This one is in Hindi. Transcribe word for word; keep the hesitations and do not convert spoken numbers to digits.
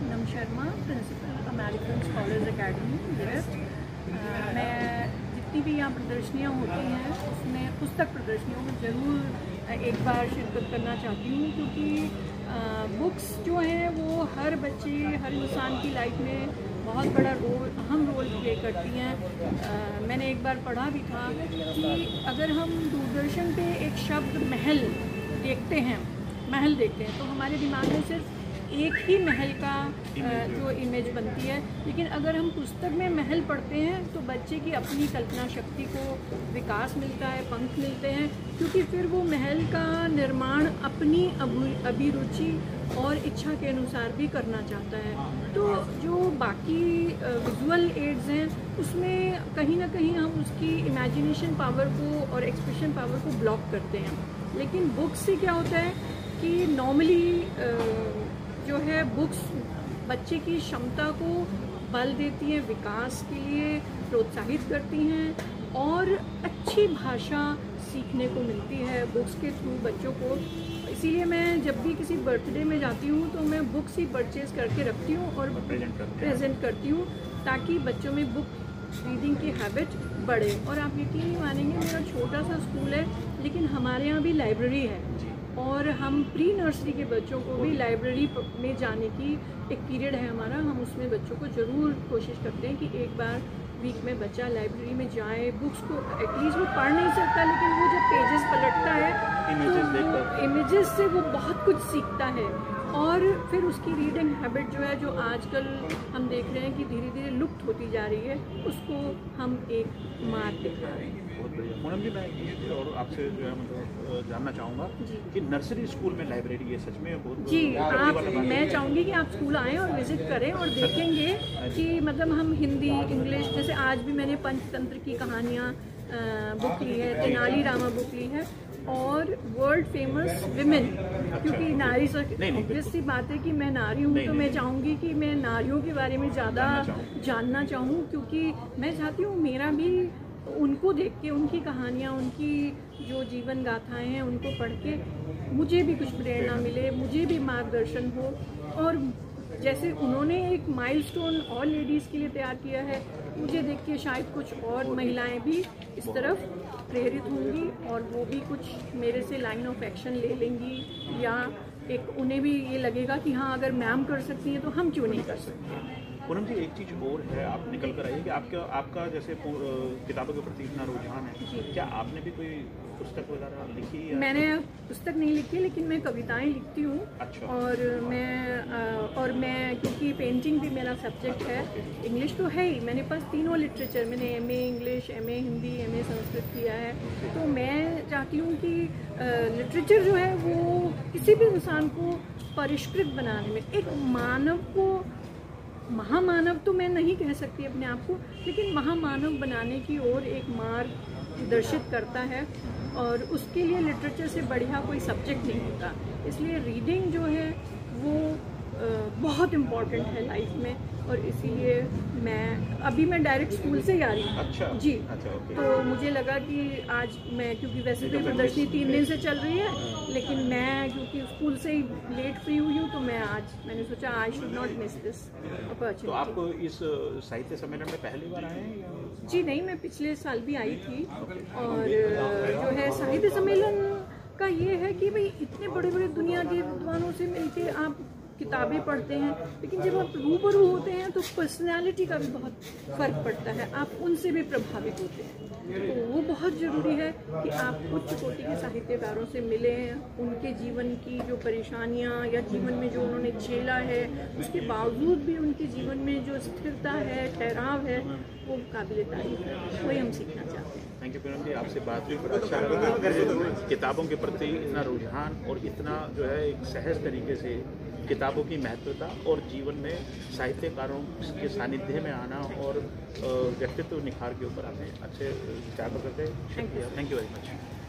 Poonam Sharma, principal American scholars academy west. मैं जितनी भी यहाँ प्रदर्शनियाँ होती हैं उसमें पुस्तक प्रदर्शनियों में ज़रूर एक बार शिरकत करना चाहती हूँ, क्योंकि बुक्स जो हैं वो हर बच्चे हर इंसान की लाइफ में बहुत बड़ा रोल अहम रोल प्ले करती हैं। मैंने एक बार पढ़ा भी था कि अगर हम दूरदर्शन पे एक शब्द महल देखते हैं महल देखते हैं तो हमारे दिमाग में सिर्फ एक ही महल का जो इमेज बनती है, लेकिन अगर हम पुस्तक में महल पढ़ते हैं तो बच्चे की अपनी कल्पना शक्ति को विकास मिलता है, पंख मिलते हैं, क्योंकि फिर वो महल का निर्माण अपनी अभिरुचि और इच्छा के अनुसार भी करना चाहता है। तो जो बाकी विजुअल एड्स हैं उसमें कहीं ना कहीं हम उसकी इमेजिनेशन पावर को और एक्सप्रेशन पावर को ब्लॉक करते हैं। लेकिन बुक्स से क्या होता है कि नॉर्मली जो है बुक्स बच्चे की क्षमता को बल देती हैं, विकास के लिए प्रोत्साहित करती हैं और अच्छी भाषा सीखने को मिलती है बुक्स के थ्रू बच्चों को। इसीलिए मैं जब भी किसी बर्थडे में जाती हूँ तो मैं बुक्स ही परचेज करके रखती हूँ और प्रेजेंट करती हूँ, ताकि बच्चों में बुक रीडिंग की हैबिट बढ़े। और आप यकीन नहीं मानेंगे, मेरा छोटा सा स्कूल है लेकिन हमारे यहाँ भी लाइब्रेरी है और हम प्री नर्सरी के बच्चों को भी लाइब्रेरी में जाने की एक पीरियड है हमारा। हम उसमें बच्चों को ज़रूर कोशिश करते हैं कि एक बार वीक में बच्चा लाइब्रेरी में जाए, बुक्स को एटलीस्ट वो पढ़ नहीं सकता लेकिन वो जब पेजेस पलटता है तो इमेजेस से वो बहुत कुछ सीखता है और फिर उसकी रीडिंग हैबिट जो है, जो आजकल हम देख रहे हैं कि धीरे धीरे लुप्त होती जा रही है, उसको हम एक मार्ग दिखा रहे हैं। बहुत बढ़िया। पूनम जी, मैं ये और आपसे जो है मतलब जानना चाहूँगा कि नर्सरी स्कूल में लाइब्रेरी ये सच में बहुत जी आप मैं चाहूँगी कि आप स्कूल आएँ और विजिट करें और देखेंगे कि मतलब हम हिंदी इंग्लिश, जैसे आज भी मैंने पंचतंत्र की कहानियाँ बुक ली है, तेनाली रामा बुक ली है और वर्ल्ड फेमस विमेन, क्योंकि नारी ऑब्वियस सी बात है कि मैं नारी हूँ तो मैं चाहूँगी कि मैं नारियों के बारे में ज़्यादा जानना चाहूँ, क्योंकि मैं चाहती हूँ मेरा भी उनको देख के, उनकी कहानियाँ, उनकी जो जीवन गाथाएँ हैं उनको पढ़ के मुझे भी कुछ प्रेरणा मिले, मुझे भी मार्गदर्शन हो। और जैसे उन्होंने एक माइलस्टोन और लेडीज़ के लिए तैयार किया है, मुझे देख के शायद कुछ और महिलाएं भी इस तरफ प्रेरित होंगी और वो भी कुछ मेरे से लाइन ऑफ एक्शन ले लेंगी, या एक उन्हें भी ये लगेगा कि हाँ अगर मैम कर सकती हैं तो हम क्यों नहीं कर सकते। पूनम जी, एक चीज़ और है, आप निकल कर आइए कि आपका आपका जैसे किताबों के प्रति इतना रुझान है, क्या आपने भी कोई पुस्तक वगैरह लिखी है? मैंने पुस्तक नहीं लिखी लेकिन मैं कविताएं लिखती हूँ। अच्छा। और मैं और मैं क्योंकि पेंटिंग भी मेरा सब्जेक्ट है, इंग्लिश तो है ही, मेरे पास तीनों लिटरेचर, मैंने M A English, M A Hindi, M A Sanskrit किया है, तो मैं चाहती हूँ कि लिटरेचर जो है वो किसी भी इंसान को परिष्कृत बनाने में, एक मानव को, महामानव तो मैं नहीं कह सकती अपने आप को, लेकिन महामानव बनाने की ओर एक मार्ग दर्शित करता है और उसके लिए लिटरेचर से बढ़िया कोई सब्जेक्ट नहीं होता। इसलिए रीडिंग जो है वो बहुत इम्पॉर्टेंट है लाइफ में, और इसीलिए मैं अभी मैं डायरेक्ट स्कूल से ही आ रही हूँ। अच्छा, जी अच्छा, ओके। तो मुझे लगा कि आज मैं, क्योंकि वैसे तो प्रदर्शनी तीन दिन से चल रही है लेकिन मैं क्योंकि स्कूल से ही लेट फ्री हुई हूँ तो मैं आज मैंने सोचा I should not miss this opportunity. तो आपको इस साहित्य सम्मेलन में पहली बार आए हैं? जी नहीं, मैं पिछले साल भी आई थी। और जो है साहित्य सम्मेलन का ये है कि भाई इतने बड़े बड़े दुनिया के विद्वानों से मिलके आप किताबें पढ़ते हैं, लेकिन जब आप रूबरू होते हैं तो पर्सनालिटी का भी बहुत फ़र्क पड़ता है, आप उनसे भी प्रभावित होते हैं। तो वो बहुत ज़रूरी है कि आप उच्च कोटि के साहित्यकारों से मिलें, उनके जीवन की जो परेशानियाँ या जीवन में जो उन्होंने झेला है उसके बावजूद भी उनके जीवन में जो स्थिरता है, ठहराव है, वो काबिल तारीफ है, वही हम सीखना चाहते हैं। थैंक यू पूनम जी, आपसे बात हुई बड़ा अच्छा लगा। किताबों के प्रति इतना रुझान और इतना जो है एक सहज तरीके से किताबों की महत्वता और जीवन में साहित्यकारों के सानिध्य में आना और व्यक्तित्व निखार के ऊपर आपने अच्छे विचार करते हैं। Thank you very much.